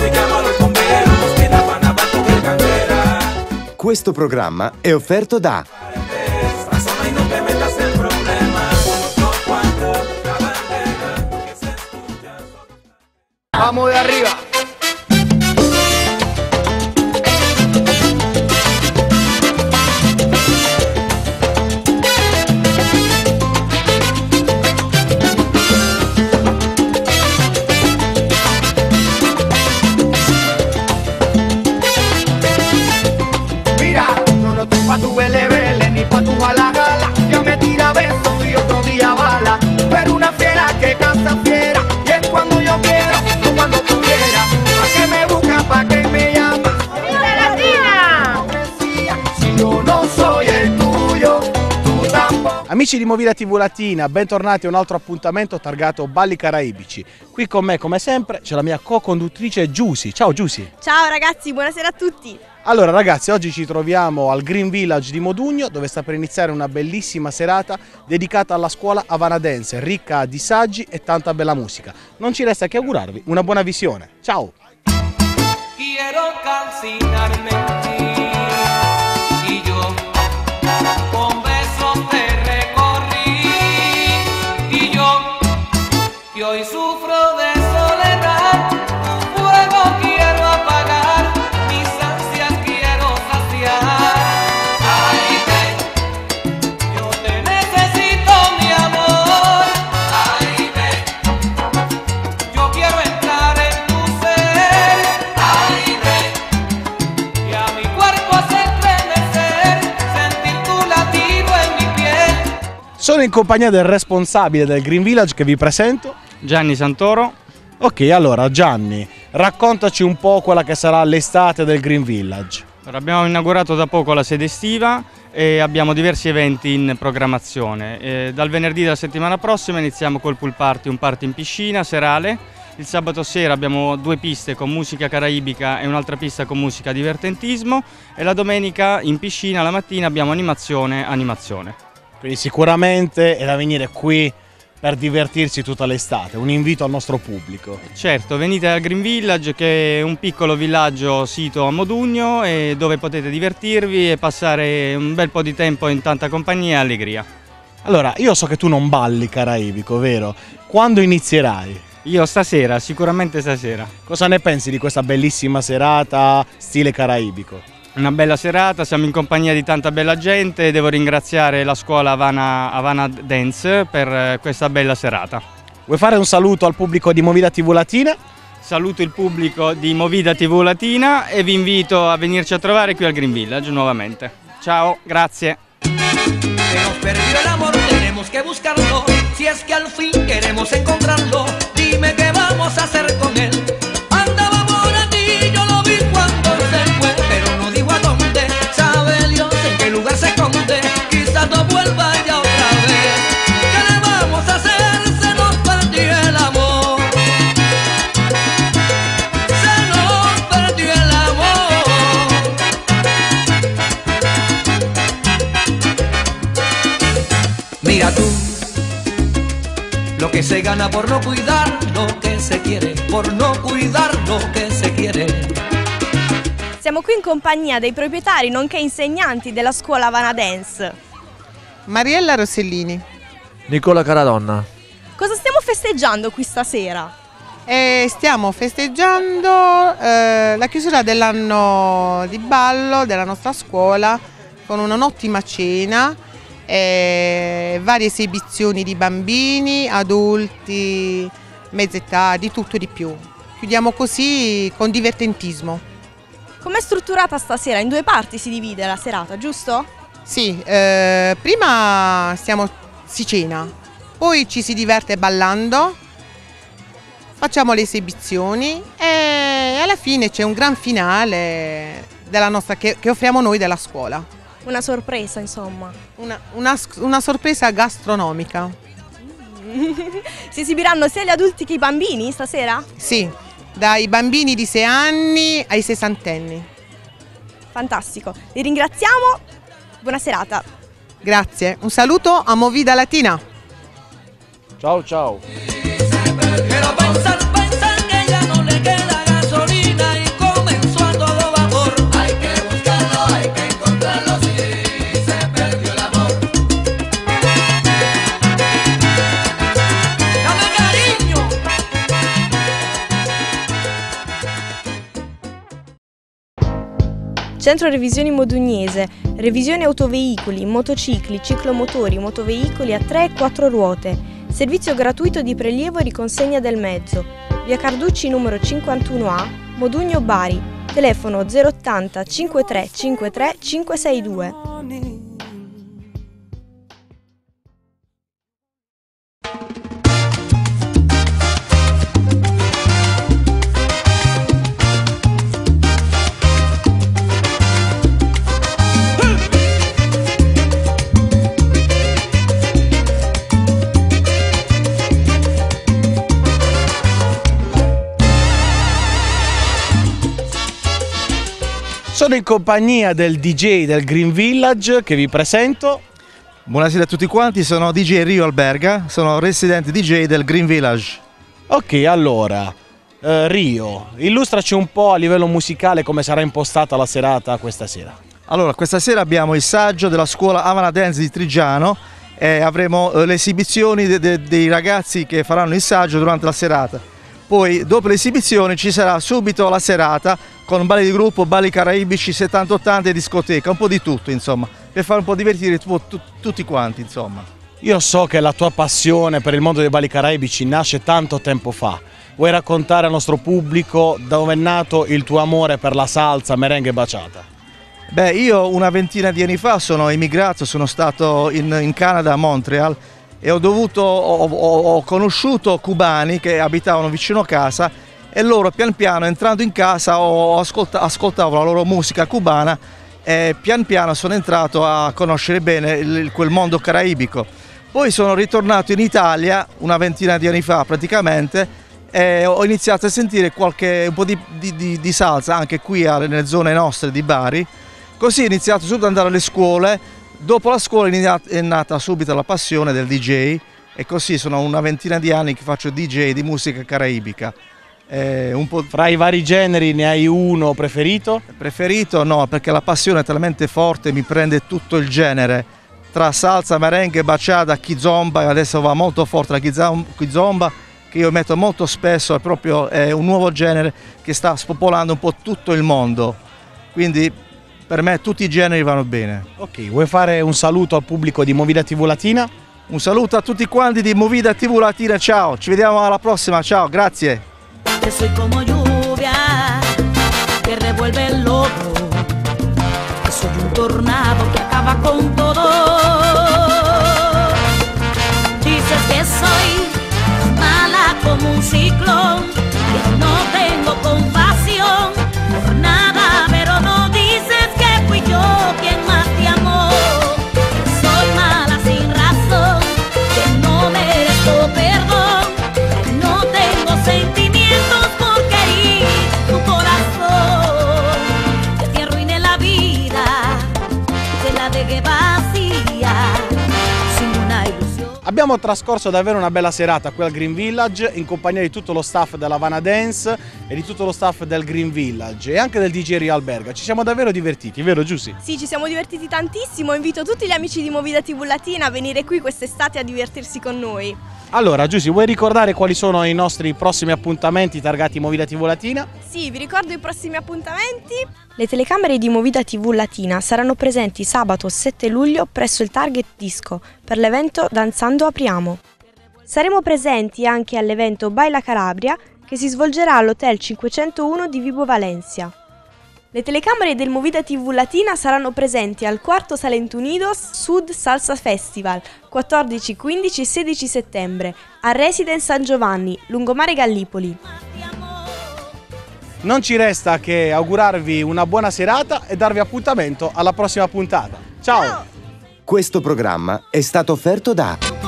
Questo programma è offerto da Vamos de arriba. Mira, no estoy pa' tu vele vele ni pa' tu jala jala. Ya me tira besos y otro día bala. Pero una fiera que canta fiera y es cuando yo quiero, no cuando tú quieras. ¿Pa' qué me busca? ¿Pa' qué me llama? ¡Viva Latina! Si yo no soy el tuyo, tu tampoco. Amici di Movida TV Latina, bentornati a un altro appuntamento targato Balli Caraibici. Qui con me, come sempre, c'è la mia co-conduttrice Giusy. Ciao Giusy! Ciao ragazzi, buonasera a tutti! Allora ragazzi, oggi ci troviamo al Green Village di Modugno, dove sta per iniziare una bellissima serata dedicata alla scuola Havana Dance, ricca di saggi e tanta bella musica. Non ci resta che augurarvi una buona visione. Ciao! Quiero calcinarme en ti y yo con besos te recorrí y yo que hoy sufro de soledad, tu fuego quiero apagar, mis ansias quiero saciar. Ay, ven, yo te necesito mi amor. Ay, ven, yo quiero entrar en tu ser. Ay, ven, y a mi cuerpo hacer estremecer, sentir tu latido en mi piel. Sono in compagnia del responsabile del Green Village che vi presento. Gianni Santoro. Ok, allora Gianni, raccontaci un po' quella che sarà l'estate del Green Village. Allora, abbiamo inaugurato da poco la sede estiva e abbiamo diversi eventi in programmazione. Dal venerdì della settimana prossima iniziamo col pool party, un party in piscina serale. Il sabato sera abbiamo 2 piste con musica caraibica e un'altra pista con musica divertentismo e la domenica in piscina la mattina abbiamo animazione. Quindi sicuramente è da venire qui per divertirsi tutta l'estate, un invito al nostro pubblico. Certo, venite al Green Village che è un piccolo villaggio sito a Modugno e dove potete divertirvi e passare un bel po' di tempo in tanta compagnia e allegria. Allora, io so che tu non balli caraibico, vero? Quando inizierai? Io stasera, sicuramente stasera. Cosa ne pensi di questa bellissima serata stile caraibico? Una bella serata, siamo in compagnia di tanta bella gente e devo ringraziare la scuola Havana Dance per questa bella serata. Vuoi fare un saluto al pubblico di Movida TV Latina? Saluto il pubblico di Movida TV Latina e vi invito a venirci a trovare qui al Green Village nuovamente. Ciao, grazie. Que nos perdió el amor, tenemos que buscarlo. Si es que al fin queremos encontrarlo, dime qué vamos a hacer con él. Andaba por aquí, yo lo vi cuando se fue, pero no dijo a dónde. Sabe Dios en qué lugar se esconde, quizás no vuelva ya otra vez. ¿Qué le vamos a hacer? Se nos perdió el amor. Se nos perdió el amor. Mira tú, lo que se gana por no cuidar lo che se quiere, por no cuidar lo che se quiere. Siamo qui in compagnia dei proprietari nonché insegnanti della scuola Havana Dance. Mariella Rossellini. Nicola Caradonna. Cosa stiamo festeggiando qui stasera? Stiamo festeggiando la chiusura dell'anno di ballo della nostra scuola con un'ottima cena, varie esibizioni di bambini, adulti, mezza età, di tutto e di più. Chiudiamo così con divertentismo. Com'è strutturata stasera? In 2 parti si divide la serata, giusto? Sì, prima si cena, poi ci si diverte ballando, facciamo le esibizioni e alla fine c'è un gran finale della nostra, che offriamo noi della scuola. Una sorpresa, insomma. Una sorpresa gastronomica. Si esibiranno sia gli adulti che i bambini stasera? Sì, dai bambini di 6 anni ai 60enni. Fantastico, li ringraziamo, buona serata. Grazie, un saluto a Movida Latina. Ciao ciao. Pero pensar que ya no le queda gasolina. Centro Revisioni Modugnese, revisioni autoveicoli, motocicli, ciclomotori, motoveicoli a 3 e 4 ruote, servizio gratuito di prelievo e riconsegna del mezzo, via Carducci numero 51A, Modugno Bari, telefono 080 5353 562. Sono in compagnia del DJ del Green Village che vi presento. Buonasera a tutti quanti, sono DJ Rio Alberga, sono resident DJ del Green Village. Ok, allora, Rio, illustraci un po' a livello musicale come sarà impostata la serata questa sera. Allora, questa sera abbiamo il saggio della scuola Havana Dance di Trigiano e avremo le esibizioni dei ragazzi che faranno il saggio durante la serata. Poi, dopo le esibizioni, ci sarà subito la serata con balli di gruppo, balli caraibici, 70-80 e discoteca, un po' di tutto, insomma, per fare un po' divertire tutti quanti, insomma. Io so che la tua passione per il mondo dei balli caraibici nasce tanto tempo fa. Vuoi raccontare al nostro pubblico dove è nato il tuo amore per la salsa, merengue e baciata? Beh, io una ventina di anni fa sono emigrato, sono stato in Canada, a Montreal, e ho conosciuto cubani che abitavano vicino a casa e loro pian piano, entrando in casa, ascoltavo la loro musica cubana e pian piano sono entrato a conoscere bene quel mondo caraibico. Poi sono ritornato in Italia una ventina di anni fa praticamente e ho iniziato a sentire un po' di salsa anche qui nelle zone nostre di Bari. Così ho iniziato subito ad andare alle scuole. Dopo la scuola è nata subito la passione del DJ e così sono una ventina di anni che faccio DJ di musica caraibica. Fra i vari generi ne hai uno preferito? Preferito no, perché la passione è talmente forte, mi prende tutto il genere. Tra salsa, merengue, bachata, kizomba, adesso va molto forte la kizomba, che io metto molto spesso, è un nuovo genere che sta spopolando un po' tutto il mondo. Quindi per me tutti i generi vanno bene. Ok, vuoi fare un saluto al pubblico di Movida TV Latina? Un saluto a tutti quanti di Movida TV Latina, ciao, ci vediamo alla prossima, ciao, grazie. Que soy como lluvia que revuelve el lodo, que soy un tornado que acaba con todo. Dices que soy mala como un ciclón, que no tengo compasión por nada, pero no dices que fui yo quien más te amó. Que soy mala sin razón, que no merezco perdón, que no tengo sentimientos porque herí tu corazón, que te arruiné la vida, te la dejé vacía, sin una ilusión. Abbiamo trascorso davvero una bella serata qui al Green Village in compagnia di tutto lo staff della Havana Dance e di tutto lo staff del Green Village e anche del DJ Rio Alberga. Ci siamo davvero divertiti, vero Giussi? Sì, ci siamo divertiti tantissimo, invito tutti gli amici di Movida TV Latina a venire qui quest'estate a divertirsi con noi. Allora Giussi, vuoi ricordare quali sono i nostri prossimi appuntamenti targati Movida TV Latina? Sì, vi ricordo i prossimi appuntamenti. Le telecamere di Movida TV Latina saranno presenti sabato 7 luglio presso il Target Disco per l'evento Danzando Apriamo. Saremo presenti anche all'evento Baila Calabria che si svolgerà all'Hotel 501 di Vibo Valencia. Le telecamere del Movida TV Latina saranno presenti al quarto Salento Unidos Sud Salsa Festival 14, 15 e 16 settembre a Residence San Giovanni, lungomare Gallipoli. Non ci resta che augurarvi una buona serata e darvi appuntamento alla prossima puntata. Ciao! Questo programma è stato offerto da